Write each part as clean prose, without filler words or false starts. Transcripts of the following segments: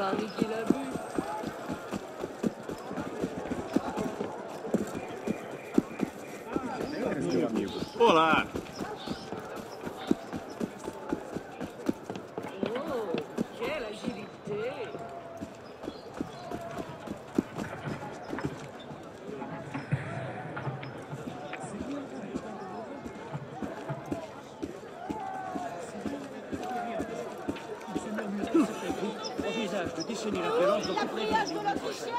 parie qu'il a bu. Olá! Oh, quelle agilité! Envisage de déchaîner la violence dans toute la ville. De l'Autrichienne.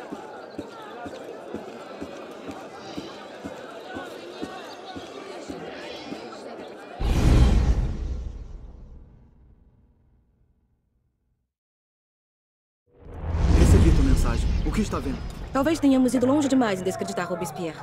Recebi tua mensagem. O que está vendo? Talvez tenhamos ido longe demais em desacreditar Robespierre.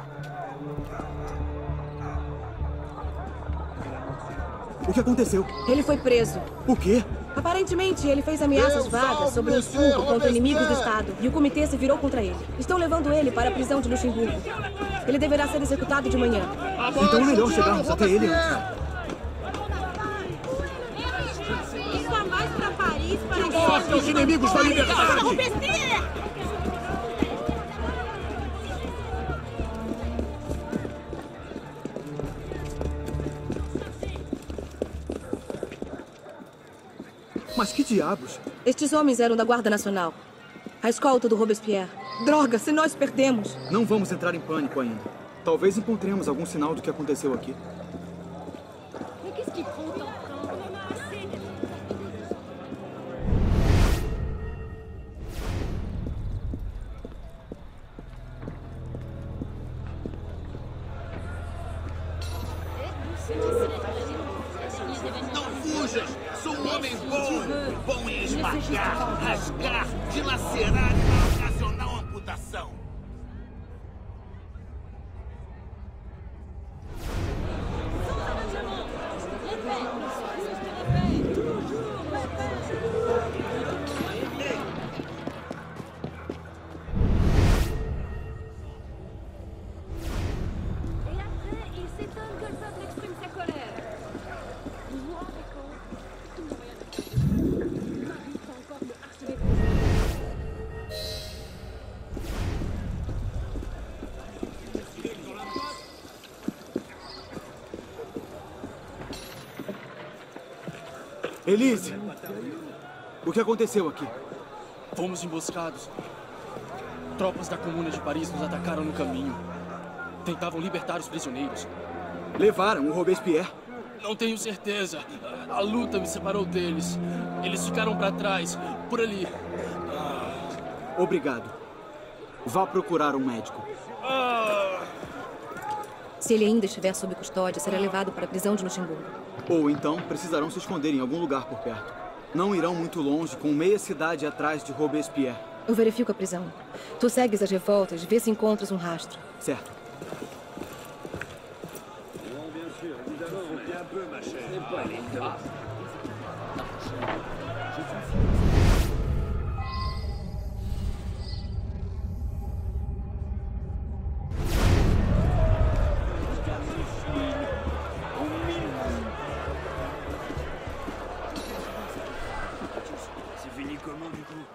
O que aconteceu? Ele foi preso. O quê? Aparentemente, ele fez ameaças vagas sobre um surto contra inimigos do Estado. E o comitê se virou contra ele. Estão levando ele para a prisão de Luxemburgo. Ele deverá ser executado de manhã. Então é melhor chegarmos até ele antes. Isso mais para Paris para Mostra os inimigos da liberdade! Mas que diabos? Estes homens eram da Guarda Nacional. A escolta do Robespierre. Droga, se nós perdemos... Não vamos entrar em pânico ainda. Talvez encontremos algum sinal do que aconteceu aqui. Mais qu'est-ce qu'il prend autant de temps? On en a assez. Não fujas! Sou um homem bom! Bom em esmagar, rasgar, dilacerar e ocasionar uma amputação! Et après, il s'étonne que le peuple exprime sa colère. Vous vous rendez compte? Tout le moyen. Marie peut encore me harceler. Elise! O que aconteceu aqui? Fomos emboscados. Tropas da Comuna de Paris nos atacaram no caminho. Tentavam libertar os prisioneiros. Levaram o Robespierre. Não tenho certeza. A luta me separou deles. Eles ficaram para trás, por ali. Obrigado. Vá procurar um médico. Se ele ainda estiver sob custódia, será levado para a prisão de Luxemburgo. Ou então precisarão se esconder em algum lugar por perto. Não irão muito longe, com meia cidade atrás de Robespierre. Eu verifico a prisão. Tu segues as revoltas, vê se encontras um rastro. Certo. C'est fini comment du coup?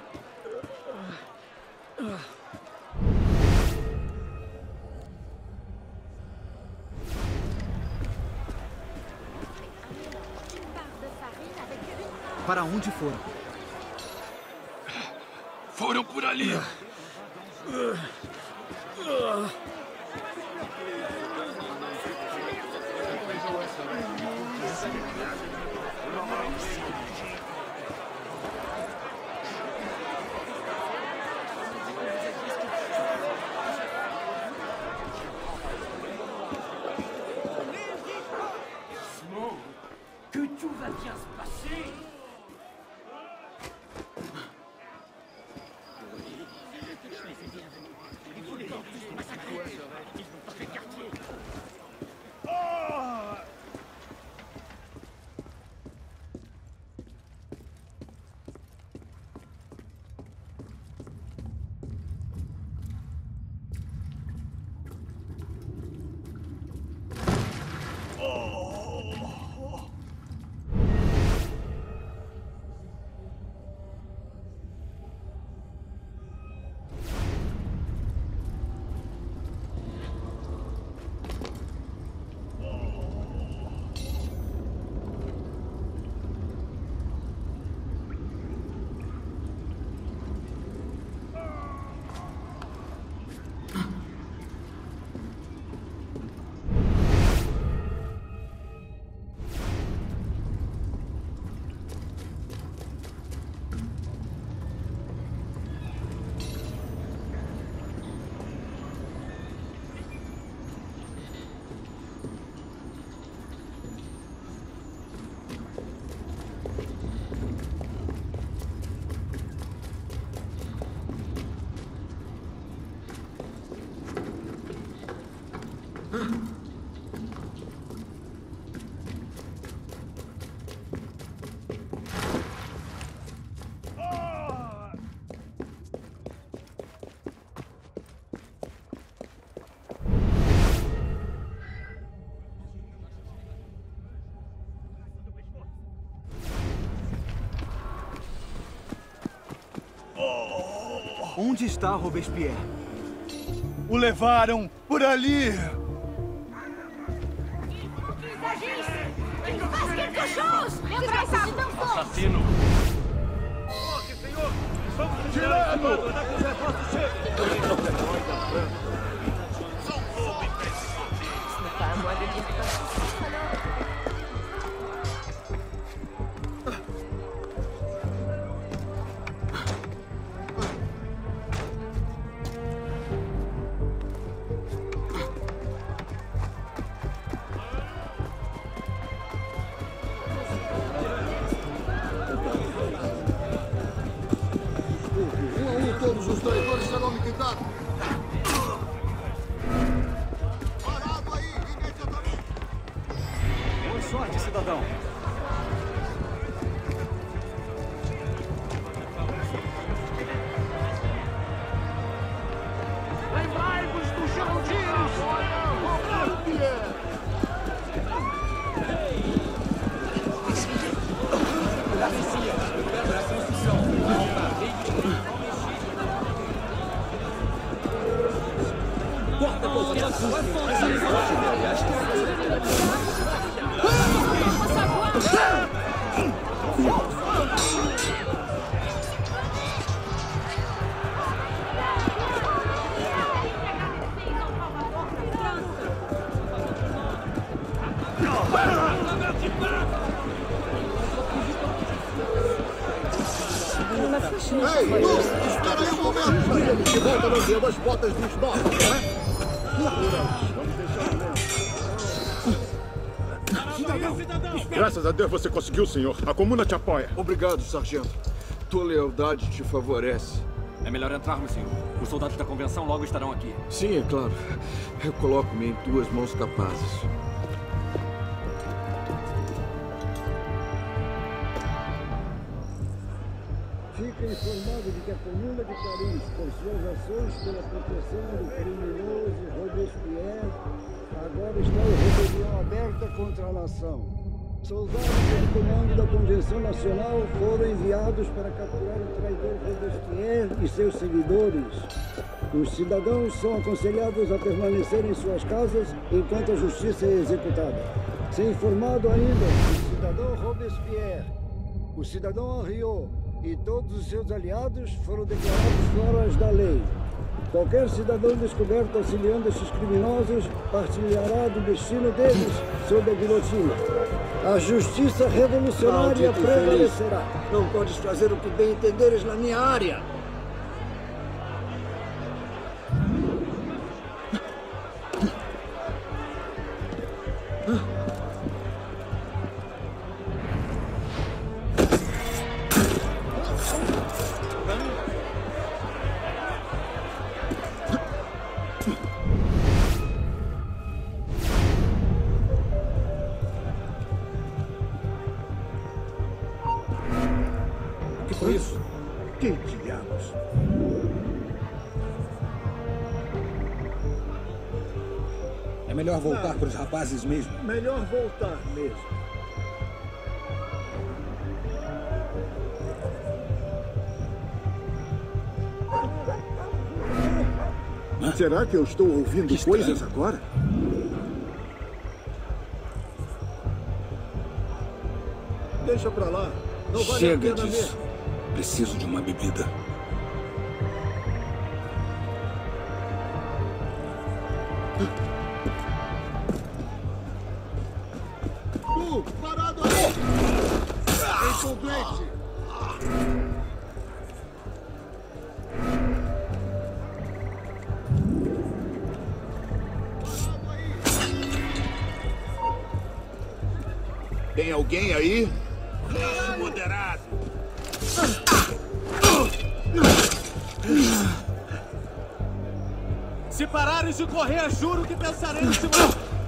Para onde foram? Foram por ali! Que tout va bien se passer. Onde está Robespierre? O levaram por ali. Assassino! Tirando! Todos os traidores serão liquidados. Parado aí, imediatamente. Boa sorte, cidadão. Lembrai-vos dos Girondinos! Ei, tu! Espera aí um momento! De volta não deu as botas dos nossos, né? Graças a Deus você conseguiu, senhor. A comuna te apoia. Obrigado, sargento. Tua lealdade te favorece. É melhor entrarmos, senhor. Os soldados da convenção logo estarão aqui. Sim, é claro. Eu coloco-me em tuas mãos capazes. Fica informado de que a Comuna de Paris, por suas ações pela proteção do criminoso Robespierre, agora está em rebelião aberta contra a nação. Soldados sob comando da Convenção Nacional foram enviados para capturar o traidor Robespierre e seus seguidores. Os cidadãos são aconselhados a permanecer em suas casas enquanto a justiça é executada. Ser informado ainda que o cidadão Robespierre, o cidadão Henriot e todos os seus aliados foram declarados fora da lei. Qualquer cidadão descoberto auxiliando estes criminosos partilhará do destino deles sob a guilhotina. A justiça revolucionária prevalecerá. Não podes fazer o que bem entenderes na minha área. Isso? Que diabos? É melhor voltar para os rapazes mesmo. Melhor voltar mesmo. Será que eu estou ouvindo coisas agora? Deixa pra lá. Não vale Chega a pena disso. mesmo. Preciso de uma bebida. Parado aí! Incompetente! Tem alguém aí? Moderado. Se parares de correr, juro que pensarei em se...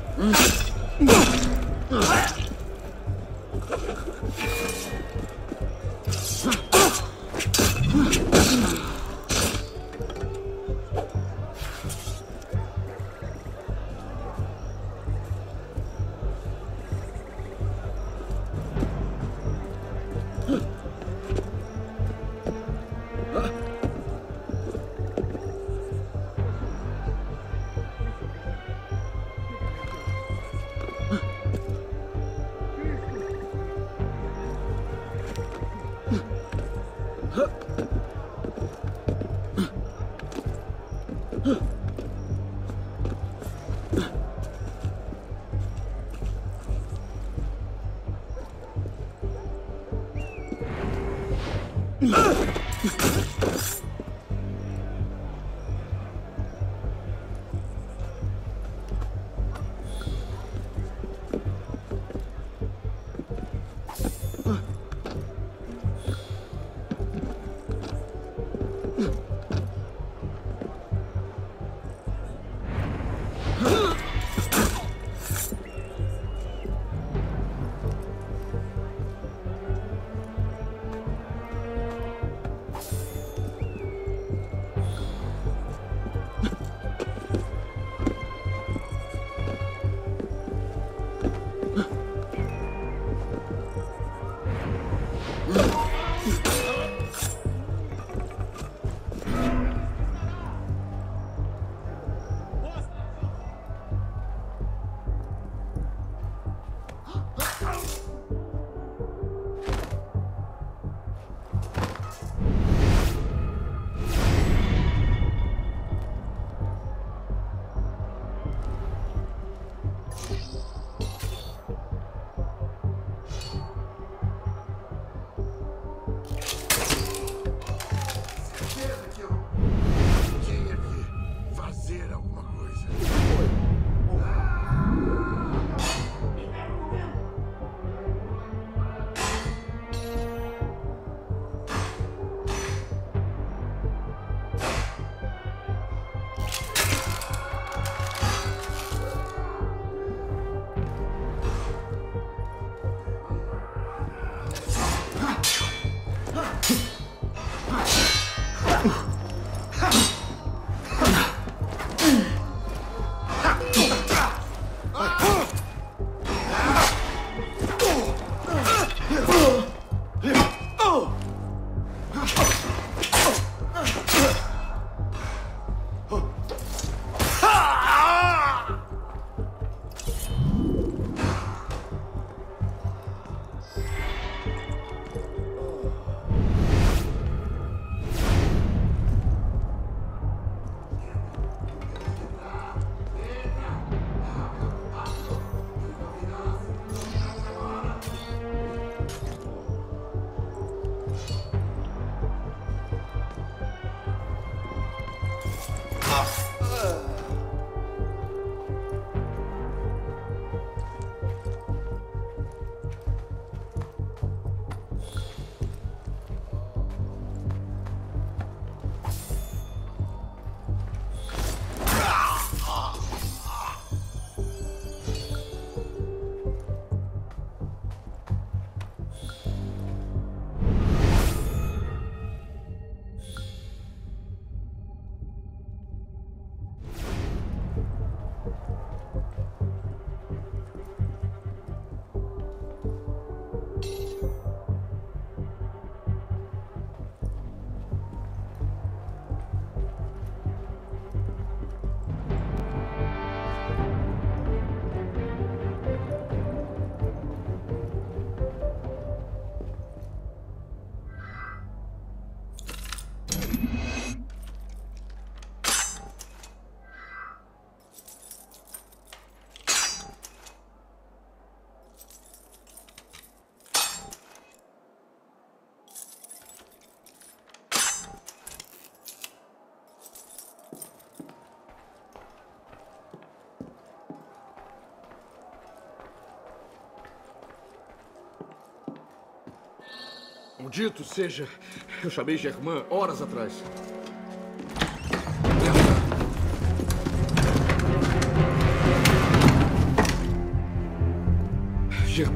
Maldito seja. Eu chamei Germain horas atrás.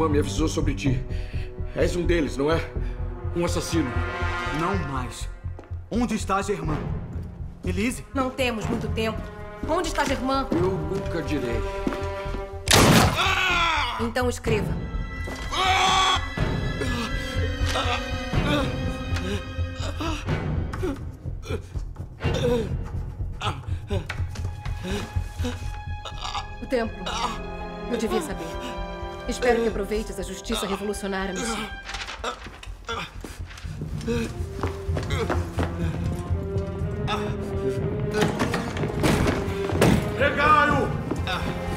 irmã me avisou sobre ti. És um deles, não é? Um assassino. Não mais. Onde está Germain? Elise? Não temos muito tempo. Onde está Germain? Eu nunca direi. Então escreva. O templo. Eu devia saber. Espero que aproveites a justiça revolucionária, Monsieur. Pegai-o!